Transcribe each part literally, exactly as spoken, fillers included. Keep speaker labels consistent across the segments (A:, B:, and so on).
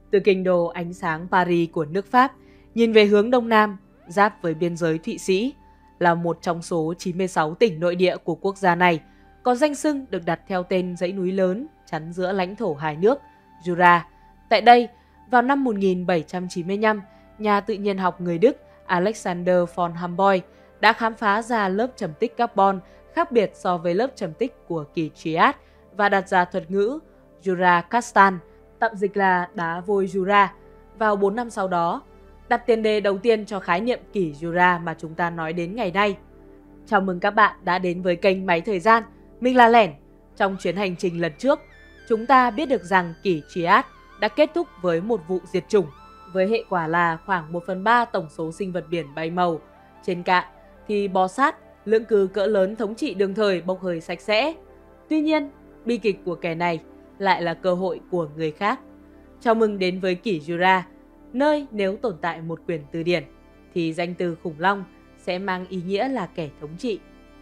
A: Từ kinh đô ánh sáng Paris của nước Pháp, nhìn về hướng đông nam, giáp với biên giới Thụy Sĩ, là một trong số chín mươi sáu tỉnh nội địa của quốc gia này, có danh xưng được đặt theo tên dãy núi lớn chắn giữa lãnh thổ hai nước, Jura. Tại đây, vào năm một nghìn bảy trăm chín mươi lăm, nhà tự nhiên học người Đức Alexander von Humboldt đã khám phá ra lớp trầm tích carbon khác biệt so với lớp trầm tích của kỷ Trias và đặt ra thuật ngữ Jura Castan, tạm dịch là đá vôi Jura, vào bốn năm sau đó, đặt tiền đề đầu tiên cho khái niệm kỷ Jura mà chúng ta nói đến ngày nay. Chào mừng các bạn đã đến với kênh Máy Thời gian. Mình là Lẻn. Trong chuyến hành trình lần trước, chúng ta biết được rằng kỷ Trias đã kết thúc với một vụ diệt chủng, với hệ quả là khoảng một phần ba tổng số sinh vật biển bay màu. Trên cạn thì bò sát, lưỡng cư cỡ lớn thống trị đương thời bốc hơi sạch sẽ. Tuy nhiên, bi kịch của kẻ này lại là cơ hội của người khác. Chào mừng đến với kỷ Jura, nơi nếu tồn tại một quyển từ điển thì danh từ khủng long sẽ mang ý nghĩa là kẻ thống trị.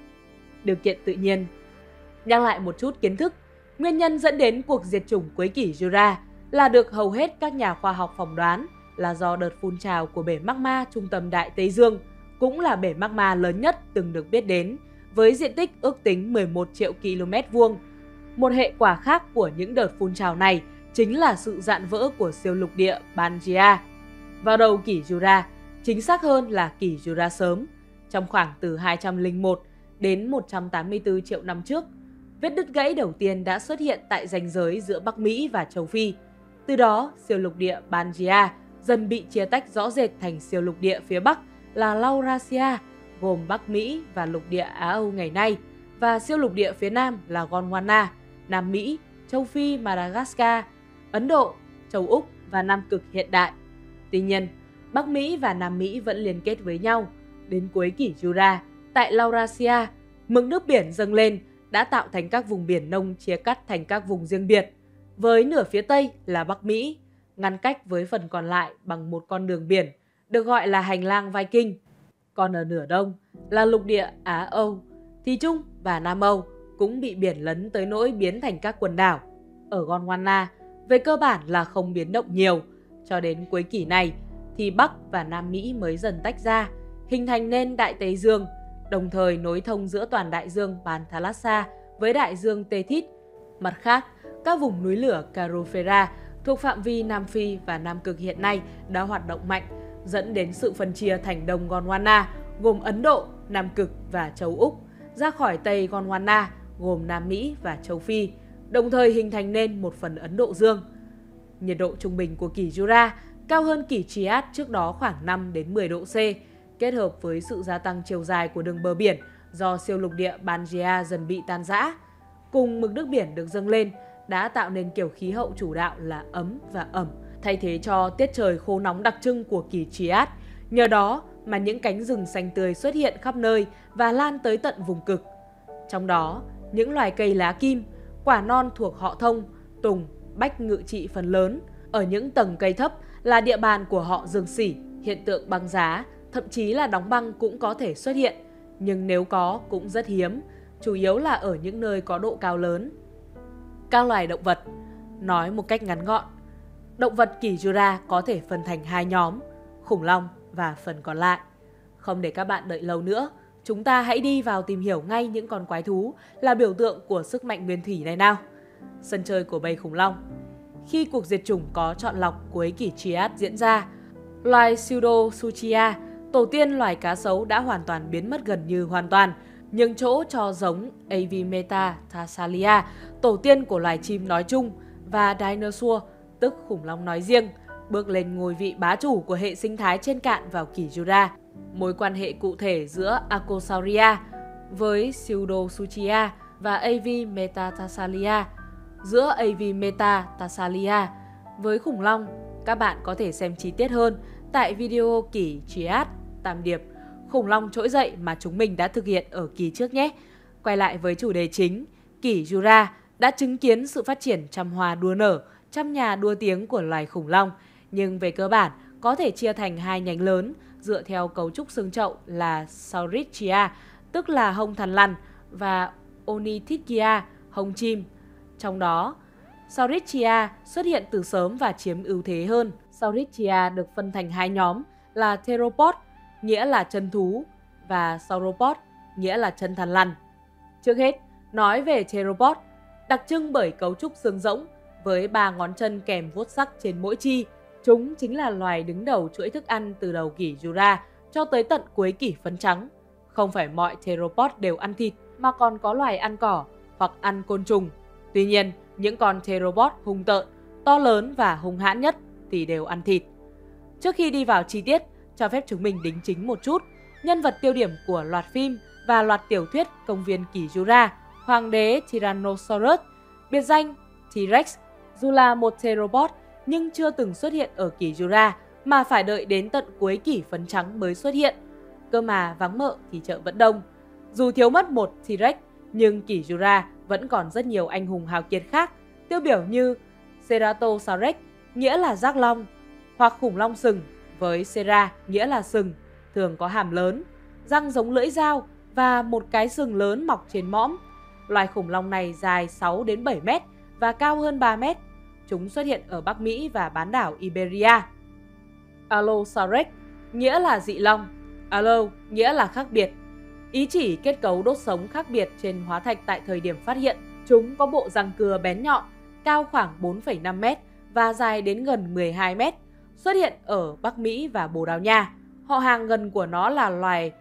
A: Điều kiện tự nhiên. Nhắc lại một chút kiến thức, nguyên nhân dẫn đến cuộc diệt chủng cuối kỷ Jura là được hầu hết các nhà khoa học phỏng đoán là do đợt phun trào của bể magma trung tâm Đại Tây Dương, cũng là bể magma lớn nhất từng được biết đến, với diện tích ước tính mười một triệu ki lô mét vuông. Một hệ quả khác của những đợt phun trào này chính là sự rạn vỡ của siêu lục địa Pangaea vào đầu kỷ Jura, chính xác hơn là kỷ Jura sớm, trong khoảng từ hai trăm lẻ một đến một trăm tám mươi tư triệu năm trước. Vết đứt gãy đầu tiên đã xuất hiện tại ranh giới giữa Bắc Mỹ và châu Phi. Từ đó, siêu lục địa Pangaea dần bị chia tách rõ rệt thành siêu lục địa phía Bắc là Laurasia, gồm Bắc Mỹ và lục địa Á Âu ngày nay, và siêu lục địa phía Nam là Gondwana, Nam Mỹ, châu Phi, Madagascar, Ấn Độ, châu Úc và Nam Cực hiện đại. Tuy nhiên, Bắc Mỹ và Nam Mỹ vẫn liên kết với nhau. Đến cuối kỷ Jura, tại Laurasia, mực nước biển dâng lên đã tạo thành các vùng biển nông chia cắt thành các vùng riêng biệt, với nửa phía Tây là Bắc Mỹ, ngăn cách với phần còn lại bằng một con đường biển, được gọi là hành lang Viking. Còn ở nửa đông là lục địa Á Âu, thì Trung và Nam Âu cũng bị biển lấn tới nỗi biến thành các quần đảo. Ở Gondwana, về cơ bản là không biến động nhiều, cho đến cuối kỷ này thì Bắc và Nam Mỹ mới dần tách ra, hình thành nên Đại Tây Dương, đồng thời nối thông giữa toàn đại dương Panthalassa với đại dương Tethys. Mặt khác, các vùng núi lửa Carofera thuộc phạm vi Nam Phi và Nam Cực hiện nay đã hoạt động mạnh, dẫn đến sự phân chia thành Đông Gondwana gồm Ấn Độ, Nam Cực và châu Úc, ra khỏi Tây Gondwana gồm Nam Mỹ và châu Phi, đồng thời hình thành nên một phần Ấn Độ Dương. Nhiệt độ trung bình của kỷ Jura cao hơn kỷ Trias trước đó khoảng năm đến mười độ C, kết hợp với sự gia tăng chiều dài của đường bờ biển do siêu lục địa Pangaea dần bị tan rã, cùng mực nước biển được dâng lên đã tạo nên kiểu khí hậu chủ đạo là ấm và ẩm, thay thế cho tiết trời khô nóng đặc trưng của kỷ Trias. Nhờ đó mà những cánh rừng xanh tươi xuất hiện khắp nơi và lan tới tận vùng cực. Trong đó, những loài cây lá kim, quả non thuộc họ thông, tùng, bách ngự trị phần lớn. Ở những tầng cây thấp là địa bàn của họ Dương Sỉ, hiện tượng băng giá, thậm chí là đóng băng cũng có thể xuất hiện, nhưng nếu có cũng rất hiếm, chủ yếu là ở những nơi có độ cao lớn. Các loài động vật. Nói một cách ngắn gọn, động vật kỷ Jura có thể phân thành hai nhóm, khủng long và phần còn lại. Không để các bạn đợi lâu nữa, chúng ta hãy đi vào tìm hiểu ngay những con quái thú là biểu tượng của sức mạnh nguyên thủy này nào. Sân chơi của bầy khủng long. Khi cuộc diệt chủng có chọn lọc cuối kỷ Trias diễn ra, loài Pseudosuchia, tổ tiên loài cá sấu đã hoàn toàn biến mất gần như hoàn toàn, nhường chỗ cho giống Avimeta thassalia, tổ tiên của loài chim nói chung, và Dinosaur, tức khủng long nói riêng, bước lên ngôi vị bá chủ của hệ sinh thái trên cạn vào kỷ Jura. Mối quan hệ cụ thể giữa Archosauria với Pseudosuchia và Avimeta thassalia, giữa Avimeta thassalia với khủng long, các bạn có thể xem chi tiết hơn tại video kỷ Trias tam điệp, khủng long trỗi dậy mà chúng mình đã thực hiện ở kỳ trước nhé. Quay lại với chủ đề chính, kỷ Jura đã chứng kiến sự phát triển trăm hoa đua nở, trăm nhà đua tiếng của loài khủng long, nhưng về cơ bản có thể chia thành hai nhánh lớn dựa theo cấu trúc xương chậu là Saurischia, tức là hông thằn lằn, và Ornithischia, hông chim. Trong đó, Saurischia xuất hiện từ sớm và chiếm ưu thế hơn. Saurischia được phân thành hai nhóm là Theropod, nghĩa là chân thú, và Sauropod, nghĩa là chân thằn lằn. Trước hết, nói về Theropod, đặc trưng bởi cấu trúc xương rỗng với ba ngón chân kèm vuốt sắc trên mỗi chi. Chúng chính là loài đứng đầu chuỗi thức ăn từ đầu kỷ Jura cho tới tận cuối kỷ phấn trắng. Không phải mọi Theropod đều ăn thịt, mà còn có loài ăn cỏ hoặc ăn côn trùng. Tuy nhiên, những con Theropod hung tợn, to lớn và hung hãn nhất thì đều ăn thịt. Trước khi đi vào chi tiết, cho phép chúng mình đính chính một chút. Nhân vật tiêu điểm của loạt phim và loạt tiểu thuyết Công viên kỷ Jura, Hoàng đế Tyrannosaurus, biệt danh T-Rex, dù là một Theropod nhưng chưa từng xuất hiện ở kỷ Jura mà phải đợi đến tận cuối kỷ phấn trắng mới xuất hiện. Cơ mà vắng mợ thì chợ vẫn đông. Dù thiếu mất một T-Rex, nhưng kỷ Jura vẫn còn rất nhiều anh hùng hào kiệt khác, tiêu biểu như Ceratosaurus, nghĩa là giác long, hoặc khủng long sừng với Cera, nghĩa là sừng, thường có hàm lớn, răng giống lưỡi dao và một cái sừng lớn mọc trên mõm. Loài khủng long này dài sáu đến bảy mét và cao hơn ba mét. Chúng xuất hiện ở Bắc Mỹ và bán đảo Iberia. Allosaurus, nghĩa là dị long. Allo, nghĩa là khác biệt. Ý chỉ kết cấu đốt sống khác biệt trên hóa thạch tại thời điểm phát hiện. Chúng có bộ răng cưa bén nhọn, cao khoảng bốn phẩy năm mét và dài đến gần mười hai mét. Xuất hiện ở Bắc Mỹ và Bồ Đào Nha. Họ hàng gần của nó là loài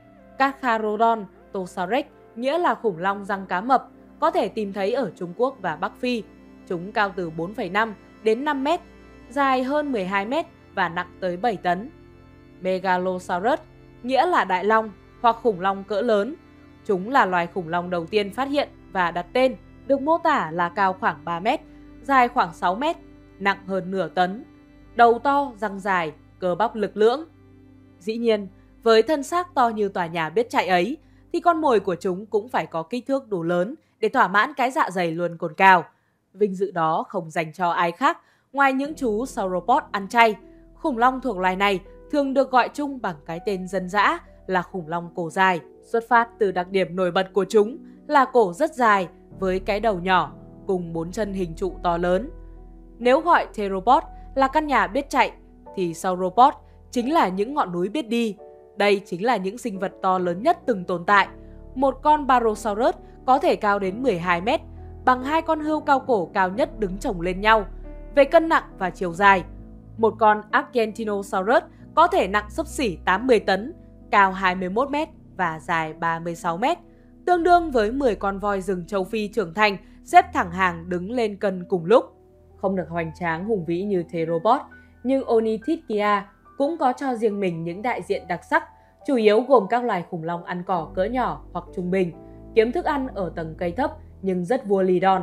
A: Carcharodontosaurus, nghĩa là khủng long răng cá mập, có thể tìm thấy ở Trung Quốc và Bắc Phi. Chúng cao từ bốn phẩy năm đến năm mét, dài hơn mười hai mét và nặng tới bảy tấn. Megalosaurus, nghĩa là đại long hoặc khủng long cỡ lớn. Chúng là loài khủng long đầu tiên phát hiện và đặt tên, được mô tả là cao khoảng ba mét, dài khoảng sáu mét, nặng hơn nửa tấn. Đầu to, răng dài, cơ bắp lực lưỡng. Dĩ nhiên, với thân xác to như tòa nhà biết chạy ấy, thì con mồi của chúng cũng phải có kích thước đủ lớn để thỏa mãn cái dạ dày luôn cồn cào. Vinh dự đó không dành cho ai khác ngoài những chú Sauropod ăn chay. Khủng long thuộc loài này thường được gọi chung bằng cái tên dân dã là khủng long cổ dài, xuất phát từ đặc điểm nổi bật của chúng là cổ rất dài với cái đầu nhỏ cùng bốn chân hình trụ to lớn. Nếu gọi Theropod là căn nhà biết chạy thì Sauropod chính là những ngọn núi biết đi. Đây chính là những sinh vật to lớn nhất từng tồn tại. Một con Barosaurus có thể cao đến mười hai mét, bằng hai con hươu cao cổ cao nhất đứng chồng lên nhau. Về cân nặng và chiều dài, một con Argentinosaurus có thể nặng xấp xỉ tám mươi tấn, cao hai mươi mốt mét và dài ba mươi sáu mét, tương đương với mười con voi rừng châu Phi trưởng thành xếp thẳng hàng đứng lên cân cùng lúc. Không được hoành tráng hùng vĩ như Theropod, nhưng Ornithischia cũng có cho riêng mình những đại diện đặc sắc, chủ yếu gồm các loài khủng long ăn cỏ cỡ nhỏ hoặc trung bình, kiếm thức ăn ở tầng cây thấp nhưng rất vua lì đòn.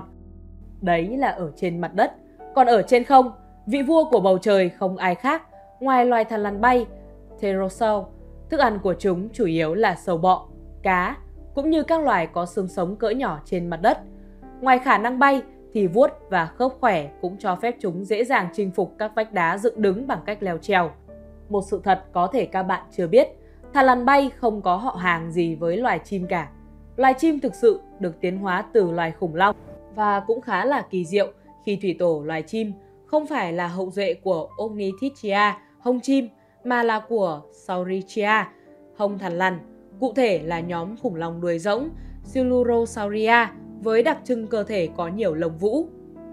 A: Đấy là ở trên mặt đất. Còn ở trên không, vị vua của bầu trời không ai khác ngoài loài thằn lằn bay, Pterosaur. Thức ăn của chúng chủ yếu là sâu bọ, cá, cũng như các loài có xương sống cỡ nhỏ trên mặt đất. Ngoài khả năng bay thì vuốt và khớp khỏe cũng cho phép chúng dễ dàng chinh phục các vách đá dựng đứng bằng cách leo trèo. Một sự thật có thể các bạn chưa biết, thằn lằn bay không có họ hàng gì với loài chim cả. Loài chim thực sự được tiến hóa từ loài khủng long và cũng khá là kỳ diệu khi thủy tổ loài chim không phải là hậu duệ của Ornithischia, hông chim, mà là của Saurischia, hông thằn lằn, cụ thể là nhóm khủng long đuôi rỗng Silurosauria với đặc trưng cơ thể có nhiều lông vũ.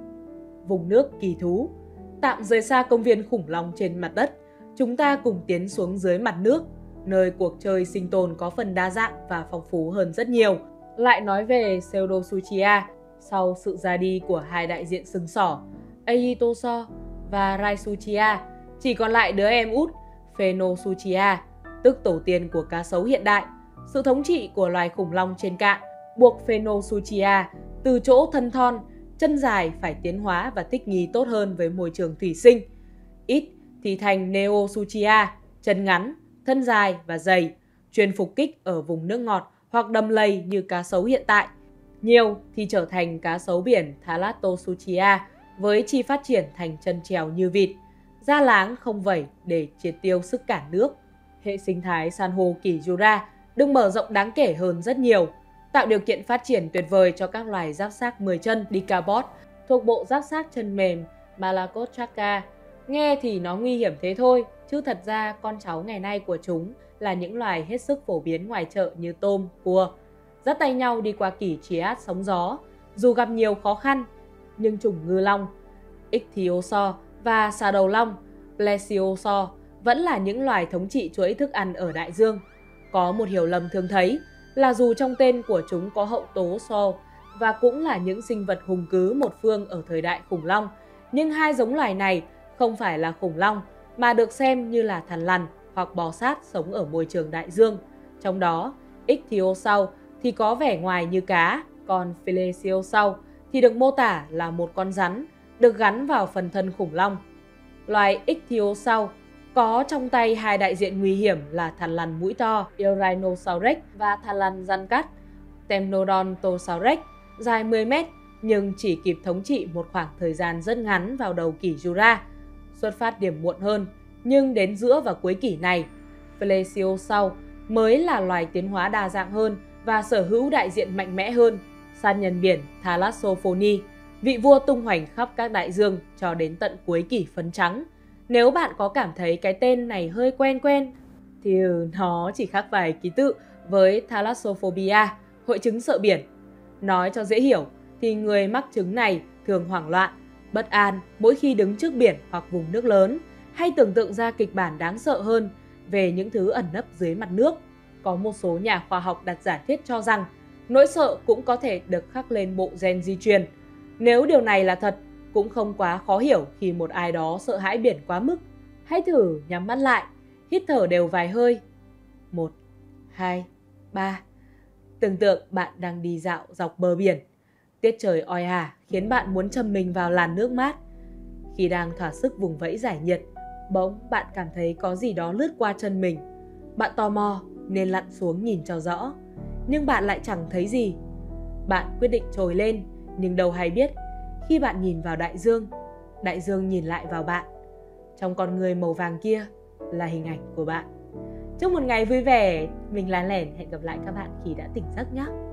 A: Vùng nước kỳ thú. Tạm rời xa công viên khủng long trên mặt đất, chúng ta cùng tiến xuống dưới mặt nước, nơi cuộc chơi sinh tồn có phần đa dạng và phong phú hơn rất nhiều. Lại nói về Pseudosuchia, sau sự ra đi của hai đại diện sừng sỏ, Aegyptosaur và Rhizosuchia, chỉ còn lại đứa em út Phaeosuchia, tức tổ tiên của cá sấu hiện đại. Sự thống trị của loài khủng long trên cạn buộc Phaeosuchia từ chỗ thân thon, chân dài phải tiến hóa và thích nghi tốt hơn với môi trường thủy sinh. Ít thì thành Neosuchia, chân ngắn, thân dài và dày, chuyên phục kích ở vùng nước ngọt hoặc đầm lầy như cá sấu hiện tại. Nhiều thì trở thành cá sấu biển Thalassosuchia với chi phát triển thành chân trèo như vịt, da láng không vẩy để triệt tiêu sức cản nước. Hệ sinh thái san hô kỷ Jura được mở rộng đáng kể hơn rất nhiều, tạo điều kiện phát triển tuyệt vời cho các loài giáp xác mười chân Decapod thuộc bộ giáp xác chân mềm Malacostraca. Nghe thì nó nguy hiểm thế thôi, chứ thật ra con cháu ngày nay của chúng là những loài hết sức phổ biến ngoài chợ như tôm, cua. Dắt tay nhau đi qua kỷ Trias sóng gió, dù gặp nhiều khó khăn, nhưng chủng ngư long, Ichthyosaur và xà đầu long, Plesiosaur vẫn là những loài thống trị chuỗi thức ăn ở đại dương. Có một hiểu lầm thường thấy là dù trong tên của chúng có hậu tố so và cũng là những sinh vật hùng cứ một phương ở thời đại khủng long, nhưng hai giống loài này không phải là khủng long mà được xem như là thằn lằn hoặc bò sát sống ở môi trường đại dương. Trong đó, Ichthyosaur thì có vẻ ngoài như cá, còn Plesiosaur thì được mô tả là một con rắn được gắn vào phần thân khủng long. Loài Ichthyosaur có trong tay hai đại diện nguy hiểm là thằn lằn mũi to Eurinosaurus và thằn lằn răn cắt Temnodontosaurus dài mười mét nhưng chỉ kịp thống trị một khoảng thời gian rất ngắn vào đầu kỷ Jura. Xuất phát điểm muộn hơn, nhưng đến giữa và cuối kỷ này, Plesiosaur mới là loài tiến hóa đa dạng hơn và sở hữu đại diện mạnh mẽ hơn. San nhân biển Thalassophony, vị vua tung hoành khắp các đại dương cho đến tận cuối kỷ phấn trắng. Nếu bạn có cảm thấy cái tên này hơi quen quen, thì nó chỉ khác vài ký tự với Thalassophobia, hội chứng sợ biển. Nói cho dễ hiểu thì người mắc chứng này thường hoảng loạn, bất an mỗi khi đứng trước biển hoặc vùng nước lớn, hay tưởng tượng ra kịch bản đáng sợ hơn về những thứ ẩn nấp dưới mặt nước. Có một số nhà khoa học đặt giả thiết cho rằng nỗi sợ cũng có thể được khắc lên bộ gen di truyền. Nếu điều này là thật, cũng không quá khó hiểu khi một ai đó sợ hãi biển quá mức. Hãy thử nhắm mắt lại, hít thở đều vài hơi. Một, hai, ba. Tưởng tượng bạn đang đi dạo dọc bờ biển. Tiết trời oi ả khiến bạn muốn châm mình vào làn nước mát. Khi đang thỏa sức vùng vẫy giải nhiệt, bỗng bạn cảm thấy có gì đó lướt qua chân mình. Bạn tò mò nên lặn xuống nhìn cho rõ, nhưng bạn lại chẳng thấy gì. Bạn quyết định trồi lên, nhưng đâu hay biết, khi bạn nhìn vào đại dương, đại dương nhìn lại vào bạn. Trong con người màu vàng kia là hình ảnh của bạn. Chúc một ngày vui vẻ. Mình là Lẻn, hẹn gặp lại các bạn khi đã tỉnh giấc nhé.